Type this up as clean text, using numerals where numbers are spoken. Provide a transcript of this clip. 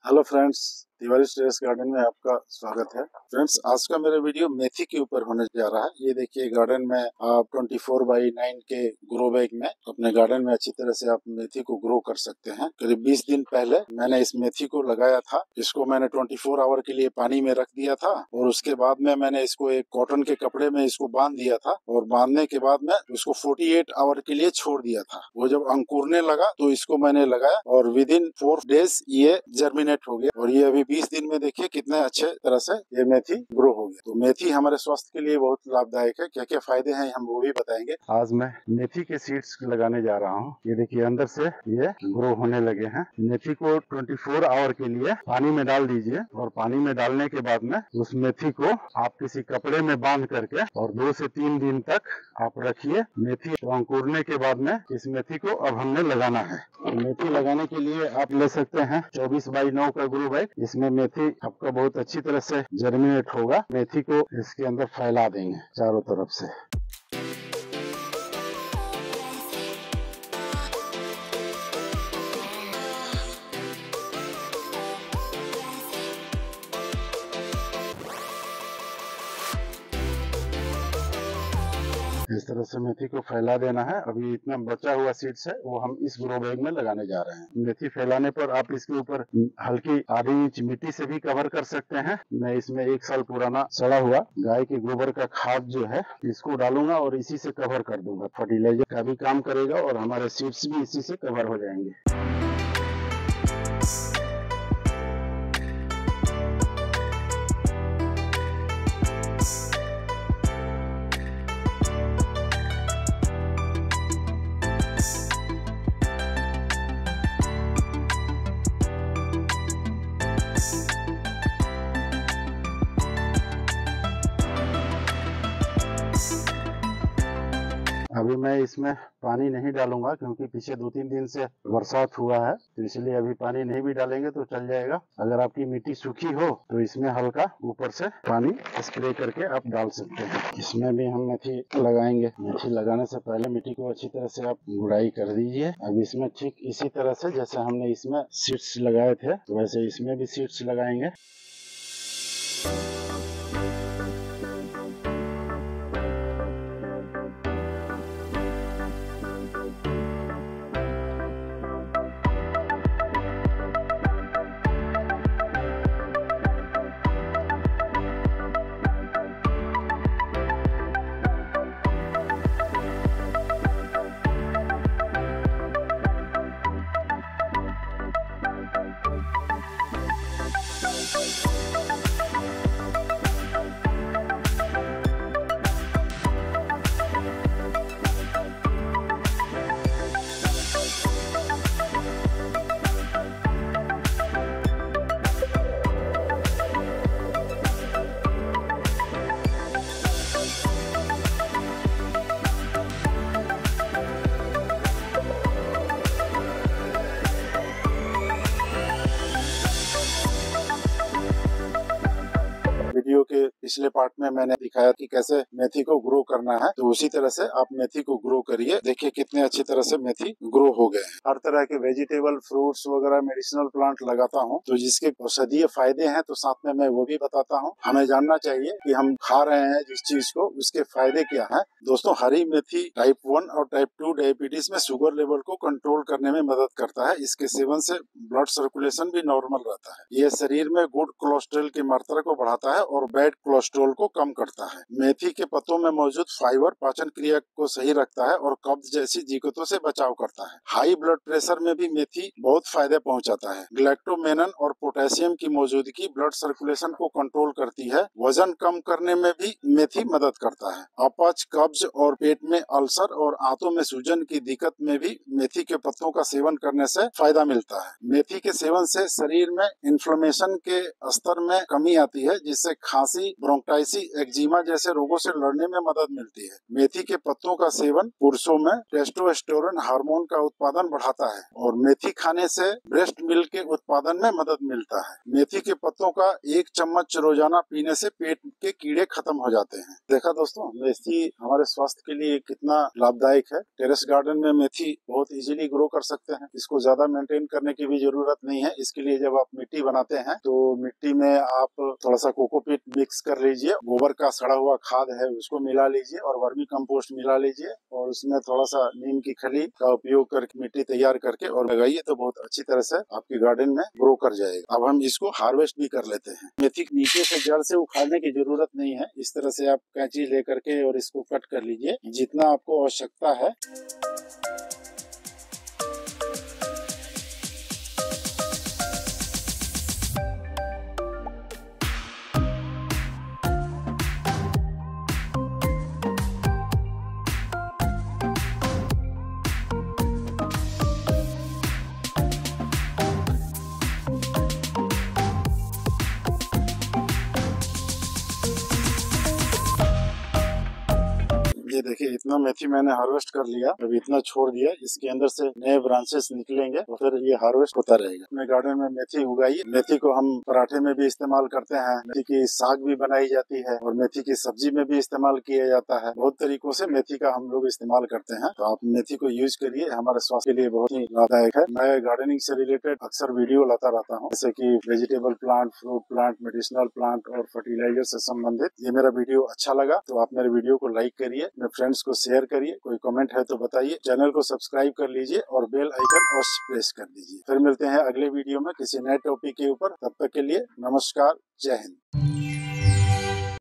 Hello friends, Tiwari terrace garden में आपका स्वागत है। फ्रेंड्स, आज का मेरा वीडियो मेथी के ऊपर होने जा रहा है। ये देखिए, गार्डन में आप 24x9 के ग्रो बैग में अपने गार्डन में अच्छी तरह से आप मेथी को ग्रो कर सकते हैं। करीब 20 दिन पहले मैंने इस मेथी को लगाया था। इसको मैंने 24 आवर के लिए पानी में रख दिया था और उसके बाद में मैंने इसको एक कॉटन के कपड़े में इसको बांध दिया था और बांधने के बाद में उसको 48 आवर के लिए छोड़ दिया था। वो जब अंकुरने लगा तो इसको मैंने लगाया और विद इन 4 डेज ये जर्मिनेट हो गया और ये अभी 20 दिन में देखिए कितने अच्छे तरह से ये मेथी ग्रो हो गया। तो मेथी हमारे स्वास्थ्य के लिए बहुत लाभदायक है। क्या क्या फायदे हैं हम वो भी बताएंगे। आज मैं मेथी के सीड्स लगाने जा रहा हूँ। ये देखिए, अंदर से ये ग्रो होने लगे हैं। मेथी को 24 आवर के लिए पानी में डाल दीजिए और पानी में डालने के बाद में उस मेथी को आप किसी कपड़े में बांध करके और 2 से 3 दिन तक आप रखिए। मेथी अंकुरने के बाद में इस मेथी को अब हमने लगाना है। मेथी लगाने के लिए आप ले सकते हैं 24x9 का ग्रो बैग। इसमें मेथी आपका बहुत अच्छी तरह से जर्मिनेट होगा। मेथी को इसके अंदर फैला देंगे चारों तरफ से। इस तरह से मेथी को फैला देना है। अभी इतना बचा हुआ सीड्स है वो हम इस ग्रो बैग में लगाने जा रहे हैं। मेथी फैलाने पर आप इसके ऊपर हल्की आधी इंच मिट्टी से भी कवर कर सकते हैं। मैं इसमें 1 साल पुराना सड़ा हुआ गाय के गोबर का खाद जो है इसको डालूंगा और इसी से कवर कर दूंगा। फर्टिलाइजर का भी काम करेगा और हमारे सीड्स भी इसी से कवर हो जाएंगे। अभी मैं इसमें पानी नहीं डालूंगा क्योंकि पीछे 2-3 दिन से बरसात हुआ है, तो इसलिए अभी पानी नहीं भी डालेंगे तो चल जाएगा। अगर आपकी मिट्टी सूखी हो तो इसमें हल्का ऊपर से पानी स्प्रे करके आप डाल सकते हैं। इसमें भी हम मेथी लगाएंगे। मेथी लगाने से पहले मिट्टी को अच्छी तरह से आप गुड़ाई कर दीजिए। अब इसमें ठीक इसी तरह से जैसे हमने इसमें सीड्स लगाए थे वैसे इसमें भी सीड्स लगाएंगे। वीडियो के पिछले पार्ट में मैंने दिखाया कि कैसे मेथी को ग्रो करना है, तो उसी तरह से आप मेथी को ग्रो करिए। देखिए कितने अच्छी तरह से मेथी ग्रो हो गए हैं। हर तरह के वेजिटेबल, फ्रूट्स वगैरह, मेडिसिनल प्लांट लगाता हूँ तो जिसके औषधीय फायदे हैं तो साथ में मैं वो भी बताता हूँ। हमें जानना चाहिए कि हम खा रहे हैं जिस चीज को उसके फायदे क्या है। दोस्तों, हरी मेथी टाइप 1 और टाइप 2 डायबिटीज में शुगर लेवल को कंट्रोल करने में मदद करता है। इसके सेवन से ब्लड सर्कुलेशन भी नॉर्मल रहता है। ये शरीर में गुड कोलेस्ट्रॉल की मात्रा को बढ़ाता है और बैड कोलेस्ट्रॉल को कम करता है। मेथी के पत्तों में मौजूद फाइबर पाचन क्रिया को सही रखता है और कब्ज जैसी दिक्कतों से बचाव करता है। हाई ब्लड प्रेशर में भी मेथी बहुत फायदे पहुंचाता है। ग्लैक्टोमेनन और पोटेशियम की मौजूदगी ब्लड सर्कुलेशन को कंट्रोल करती है। वजन कम करने में भी मेथी मदद करता है। अपच, कब्ज और पेट में अल्सर और आंतों में सूजन की दिक्कत में भी मेथी के पत्तों का सेवन करने से फायदा मिलता है। मेथी के सेवन से शरीर में इन्फ्लेमेशन के स्तर में कमी आती है, जिससे खांसी, ब्रोंकाइटिस, एक्जिमा जैसे रोगों से लड़ने में मदद मिलती है। मेथी के पत्तों का सेवन पुरुषों में टेस्टोस्टेरोन हार्मोन का उत्पादन बढ़ाता है और मेथी खाने से ब्रेस्ट मिल्क के उत्पादन में मदद मिलता है। मेथी के पत्तों का 1 चम्मच रोजाना पीने से पेट के कीड़े खत्म हो जाते हैं। देखा दोस्तों, मेथी हमारे स्वास्थ्य के लिए कितना लाभदायक है। टेरेस गार्डन में मेथी बहुत इजीली ग्रो कर सकते हैं। इसको ज्यादा मेंटेन करने की भी जरूरत नहीं है। इसके लिए जब आप मिट्टी बनाते हैं तो मिट्टी में आप थोड़ा सा कोकोपीट मिक्स कर लीजिए, गोबर का सड़ा हुआ खाद है उसको मिला लीजिए और वर्मी कंपोस्ट मिला लीजिए और उसमें थोड़ा सा नीम की खली का उपयोग करके मिट्टी तैयार करके और लगाइए तो बहुत अच्छी तरह से आपके गार्डन में ग्रो कर जाएगा। अब हम इसको हार्वेस्ट भी कर लेते हैं। मेथी नीचे से जड़ से उखाड़ने की जरूरत नहीं है। इस तरह से आप कैंची लेकर के और इसको कट कर लीजिए जितना आपको आवश्यकता है। ये देखिए, इतना मेथी मैंने हार्वेस्ट कर लिया। अब इतना छोड़ दिया, इसके अंदर से नए ब्रांचेस निकलेंगे और फिर ये हार्वेस्ट होता रहेगा। अपने गार्डन में मेथी उगाई। मेथी को हम पराठे में भी इस्तेमाल करते हैं, मेथी की साग भी बनाई जाती है और मेथी की सब्जी में भी इस्तेमाल किया जाता है। बहुत तरीकों से मेथी का हम लोग इस्तेमाल करते हैं, तो आप मेथी को यूज करिए, हमारे स्वास्थ्य के लिए बहुत ही लाभदायक है। मैं गार्डनिंग से रिलेटेड अक्सर वीडियो लाता रहता हूँ, जैसे की vegetable plant, fruit plant, medicinal plant और फर्टिलाइजर से संबंधित। ये मेरा वीडियो अच्छा लगा तो आप मेरे वीडियो को लाइक करिए, अपने फ्रेंड्स को शेयर करिए, कोई कमेंट है तो बताइए, चैनल को सब्सक्राइब कर लीजिए और बेल आइकन और प्रेस कर दीजिए। फिर मिलते हैं अगले वीडियो में किसी नए टॉपिक के ऊपर। तब तक के लिए नमस्कार, जय हिंद।